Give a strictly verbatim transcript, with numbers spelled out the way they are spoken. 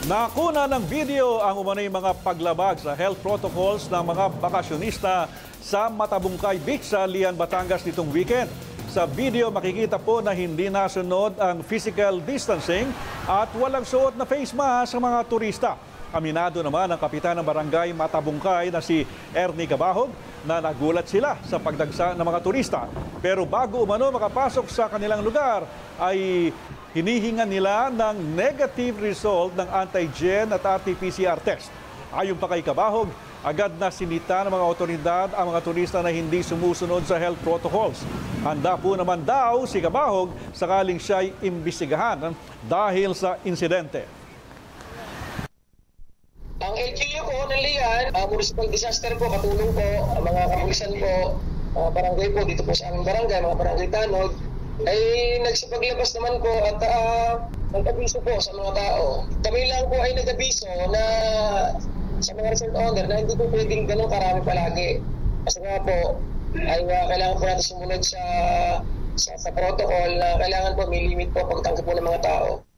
Nakuna ng video ang umano'y mga paglabag sa health protocols ng mga bakasyonista sa Matabungkay Beach sa Lian, Batangas nitong weekend. Sa video makikita po na hindi nasunod ang physical distancing at walang suot na face mask ang mga turista. Aminado naman ang kapitan ng barangay Matabungkay na si Ernie Cabahog na nagulat sila sa pagdagsa ng mga turista. Pero bago umano makapasok sa kanilang lugar ay hinihingan nila ng negative result ng antigen at R T P C R test. Ayon pa kay Cabahog, agad na sinita ng mga otoridad ang mga turista na hindi sumusunod sa health protocols. Handa po naman daw si Cabahog sakaling siya'y imbestigahan dahil sa insidente. Ang L G U po ng Lian, uh, municipal disaster po, katulong po, ang mga kapulisan po, uh, barangay po, dito po sa aming barangay, mga barangay tanod, ay nagsipaglabas naman po at uh, nag-abiso po sa mga tao. Kami lang po ay nag-abiso na sa mga resort owner na hindi po pwedeng ganun karami palagi. Kasi nga po, ay uh, kailangan po natin sumunod sa, sa, sa protocol na kailangan po may limit po pagtangki po ng mga tao.